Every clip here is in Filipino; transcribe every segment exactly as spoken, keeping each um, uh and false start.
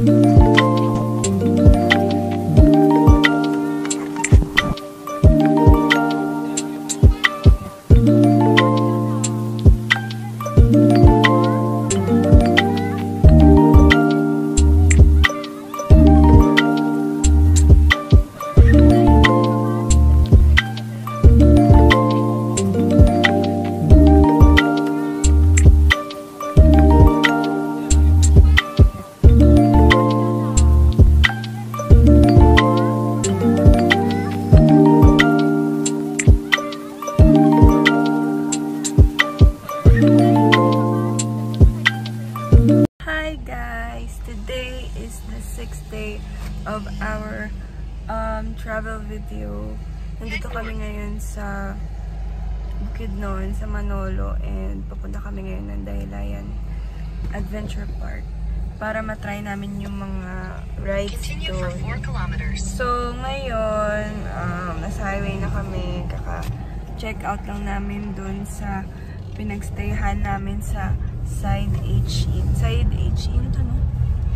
Of our um, travel video. Nandito kami ngayon sa Bukidnon, sa Manolo, and papunta kami ngayon ng Dahilayan Adventure Park para matry namin yung mga rides doon. So ngayon, um, nasa highway na kami, kaka-check out lang namin doon sa pinagstayhan namin sa Side H-In. Side H-In to, no?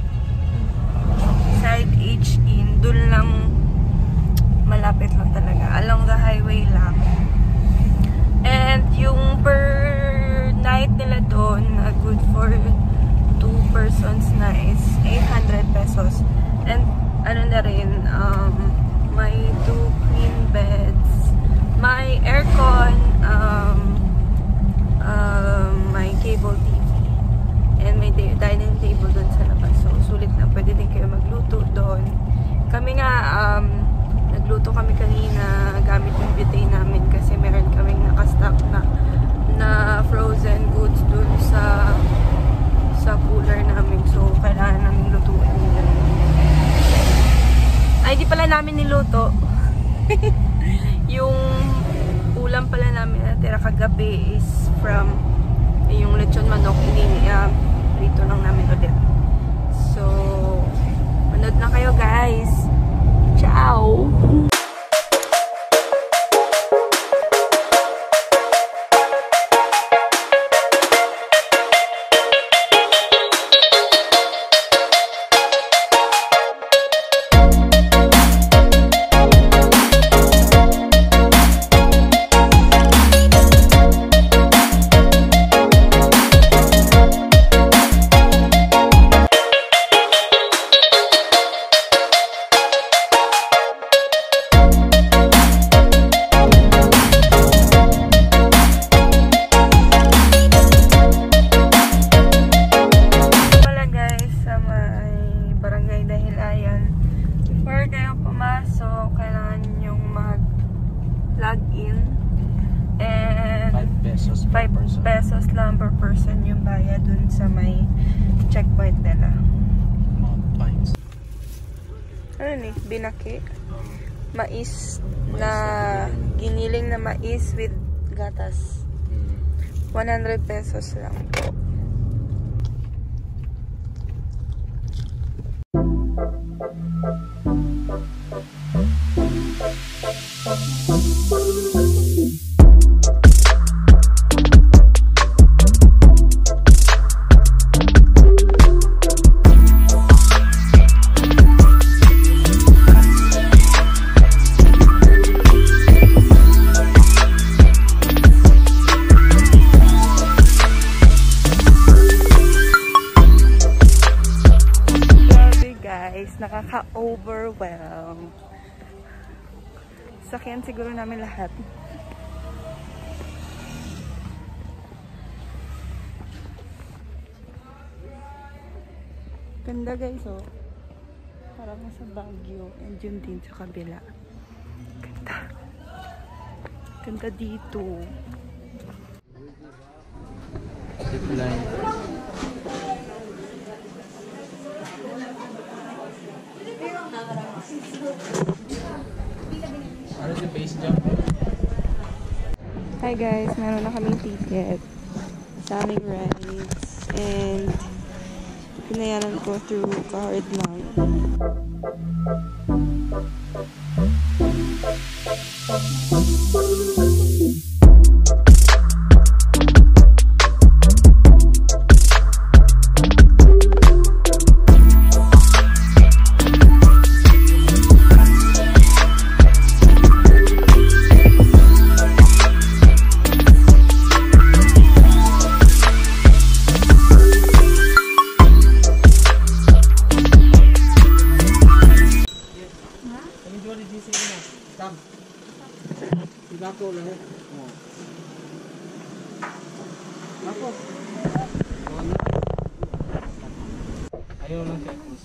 Side H-In, dun lang malapit lang talaga, along the highway lang. And yung per night nila doon, uh, good for two persons na is eight hundred pesos. And ano na rin, um, may two queen beds, may aircon, um, um, may cable T V, and may dining table doon sa labas. So, sulit na. Pwede din kayo magluto doon. Kami nga, um, nagluto kami kanina gamit yung bidet namin kasi meron kaming nakastock na na frozen goods doon sa sa cooler namin. So, kailangan namin lutuin yun. Ay, di pala namin niluto. Yung ulam pala namin na tira kagabi is from yung lechon manok. Hindi uh, rito lang namin ulit. So, manood na kayo guys. Ciao! five pesos lang per person yung bayad dun sa may checkpoint nila. Ano ni? Binaki? Mais na giniling na mais with gatas. one hundred pesos lang po. Nakaka-overwhelm. Sakyan siguro namin lahat. Ganda guys, oh. Parang nasa Baguio. And yun din sa kabila. Ganda. Ganda dito. Zipline. Hi guys, meron na kaming ticket sa aming rides and pinayaran ko through card lang.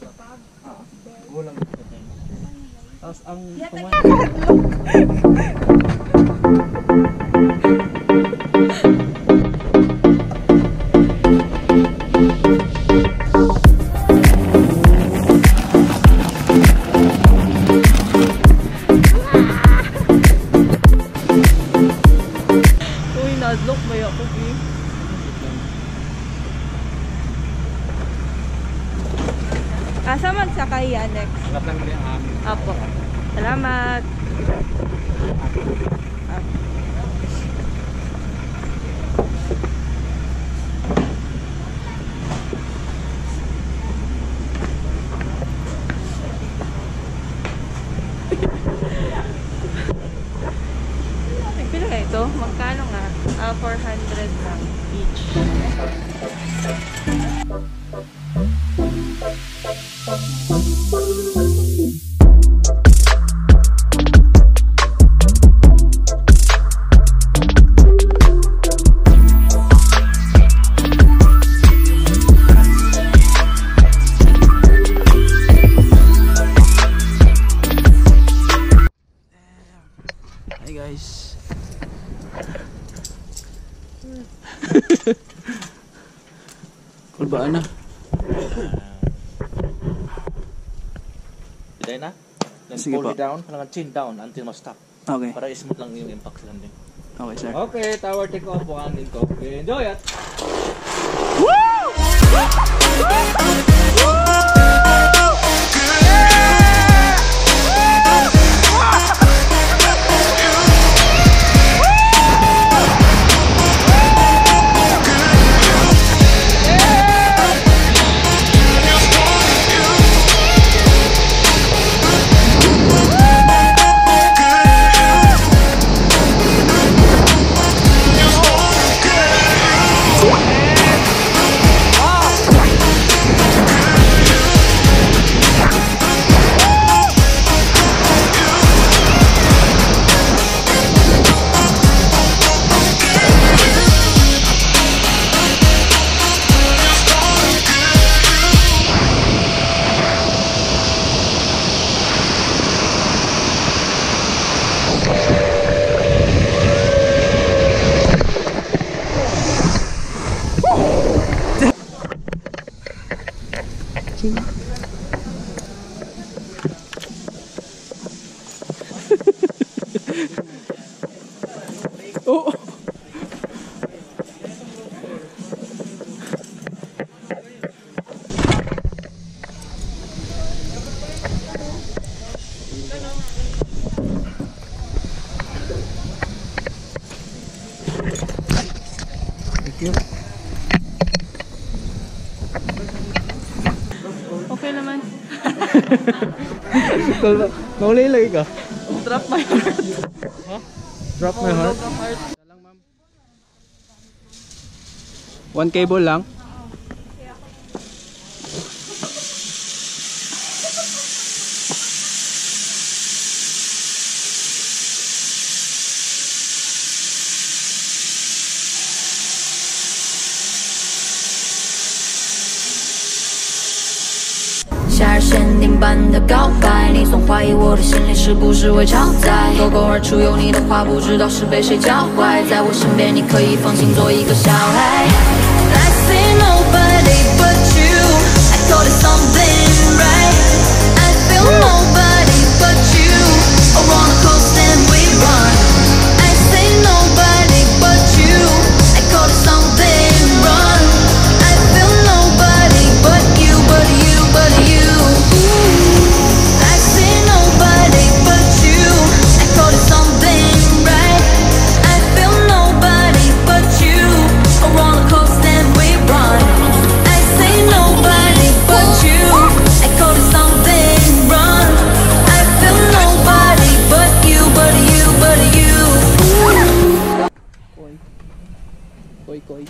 Gulang. Tapos ang Uy, nadlock ba ako, eh? Asa man sakay yan next? Latang mo yung amin. Apo. Salamat. Pila ka ito? Magkano nga? Ah, four hundred lang each. Hi guys. Kulbaan na. Biday na? Then Sige pull po. it down, kailangan chin down until ma-stop. Okay. Para smooth lang yung impact landing. Okay, sir. Okay, tower take off po ang ko. Okay, enjoy it! Oh. Thank you. Okay naman. Naulay lagi ka. Drop my heart. Drop my heart. Drop my heart. One cable lang. 夏日限定版的告白，你总怀疑我的心里是不是会超载。勾勾而出有你的话，不知道是被谁教坏。在我身边，你可以放心做一个小孩。I see nobody but you, I call it something right. I feel nobody but you, around the coast and we run. I see nobody but you, I call it something wrong. I feel nobody but you, but you, but you. I see nobody but you, I call it something right. I feel nobody but you, around the coast and we run. I see nobody but you, I call it something wrong. I feel nobody but you, but you, but you. Koi koi.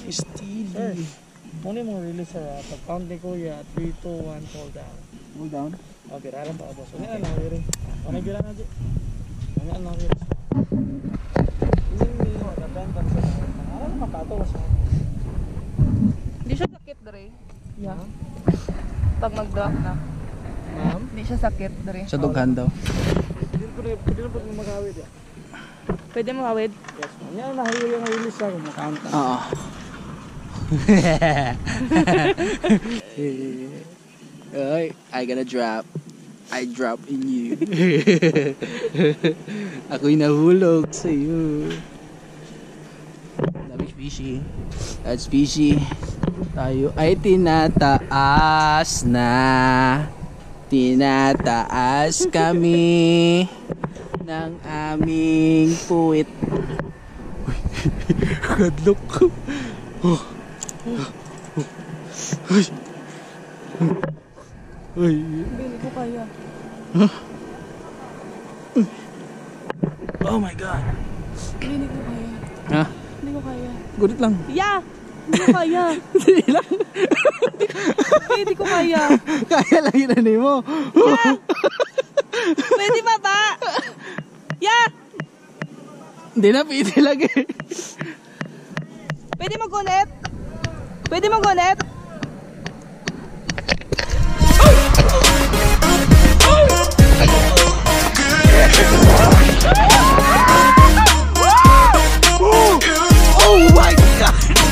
Steady. Muna mo release sir. Pag count ni Kuya, three, two, one, fall down. Hold down. Okay, ralang pa boss. Ano na nakirin? Ano gira na di? Ano na nakirin? Hindi mo nabenta sa. Ano na makato sa. Hindi siya sakit, Dre. Yeah. Pag mag-drop na. Ma'am? Hindi siya sakit, Dre. Sa dughan daw. Hindi ko rin, hindi ko rin magawid ya. Pwede mo hawid? Yes ma'am. Yan, nahilo yung release ako mo. Count na. Oo. Ay, I gonna drop. I drop in you. Ako'y nahulog sa iyo. Dami fishy. That's fishy. Tayo ay tinataas na. Tinataas kami ng aming puwit. Kadlok ko. Oh. Ay. Ay. Hindi ko kaya. Huh? Oh my god. Hindi ko kaya. Ha? Hindi ko kaya. Gulit lang. Yeah! Hindi ko kaya. Hindi lang. Hindi ko kaya. Kaya lang yun mo. Yeah! Pwede ba ba? Yeah! Hindi na, pwede lang eh. Pwede mag-ulit? Pwede mag-ulit? Oh my god!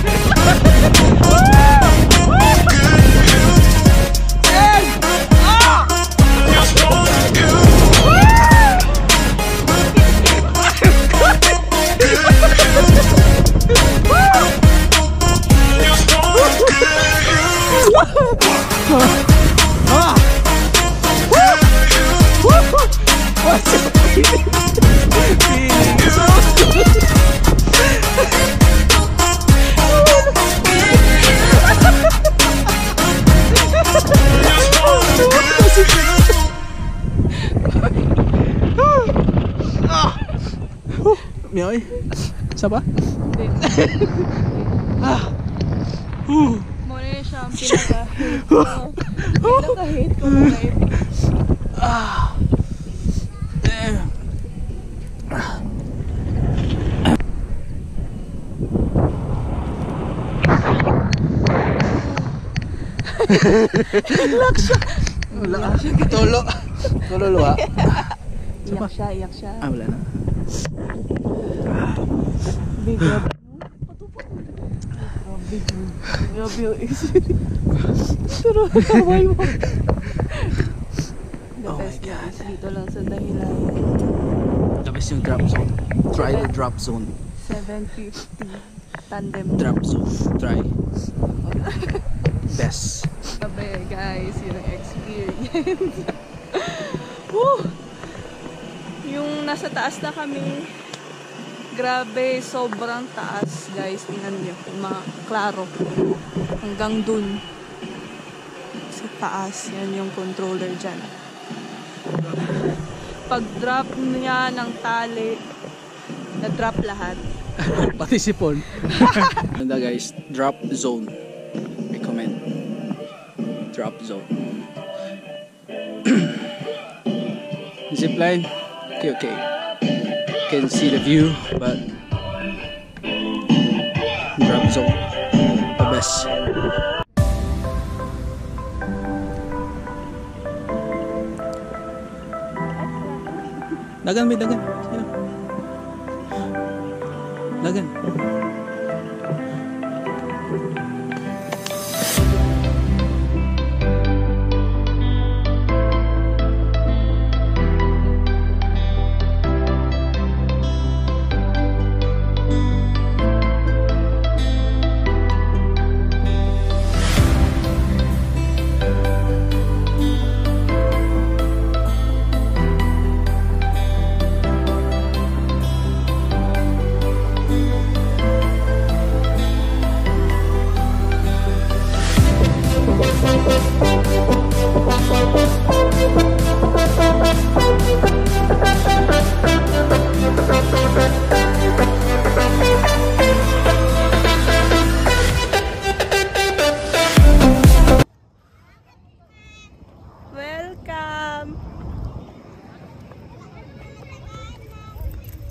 Mioy, isa pa? Hindi. Ah. Uh. Muna yung siya ang pinaka-hate ko. Pinaka-hate ko na ito. Ah. Damn. Iyak siya. Wala ka. Tulo. Tulo luha. Iyak siya, iyak siya. Ah, wala na. Big grabe. Grabe yung experience. Pero kaway mo. The Oh my best God. is dito lang sa Dahilan. The best yung drop zone. Try the drop zone. seven fifty tandem. Drop zone. Try. Best. Sabi guys, yun ang experience. Woo! Yung nasa taas na kami, grabe, sobrang taas guys. Tingnan nyo, mga klaro. Hanggang dun. Sa taas, yan yung controller dyan. Pag drop niya ng tali, na-drop lahat. Pati sipon. Ganda guys, drop zone. Recommend. Drop zone. Zipline. Okay, okay. Can see the view, but drop zone. The best. Dagan, may dagan. Sino? Dagan.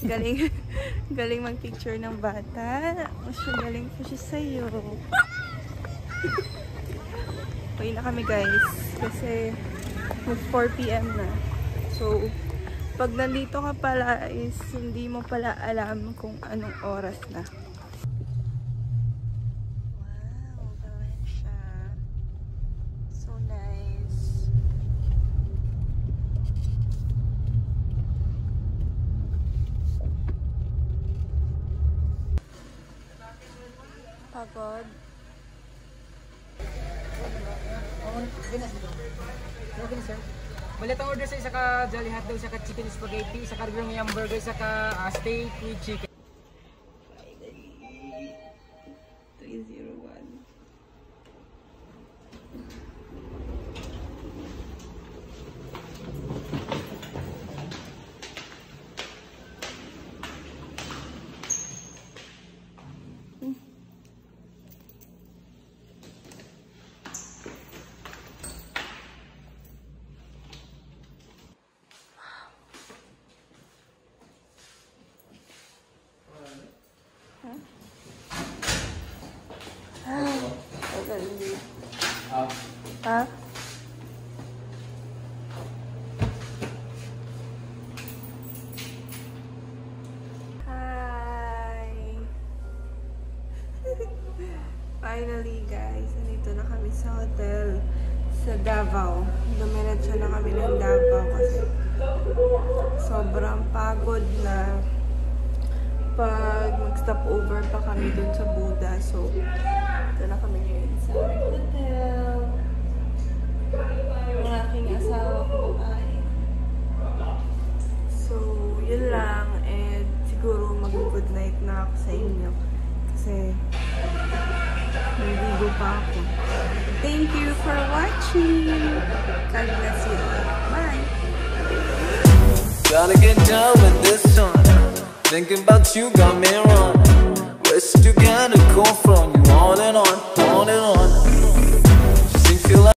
Galing, galing mag-picture ng bata. Mas galing po siya sa'yo. Uwi na kami guys. Kasi mag four p m na. So, pag nandito ka pala is hindi mo pala alam kung anong oras na. Wow, Valencia. So nice. Pagod. Okay, sir. Balit ang order sa isa ka Jolly Hotdog, isa ka chicken spaghetti, isa ka regular hamburger, isa ka uh, steak with chicken. three zero one. Ha? Hi! Finally guys, nandito na kami sa hotel sa Davao. Dumiretso na kami ng Davao kasi sobrang pagod na pag mag-stop over pa kami dun sa Buda. So, ito na kami ngayon sa hotel. Ang aking asawa kumain. So, yun lang. And siguro mag-good night na ako sa inyo. Kasi naligo pa ako. Thank you for watching. God bless you all. Bye! Gotta get down with this one. Thinking about you got me wrong. Where's you gotta go from? You on and on, on and on.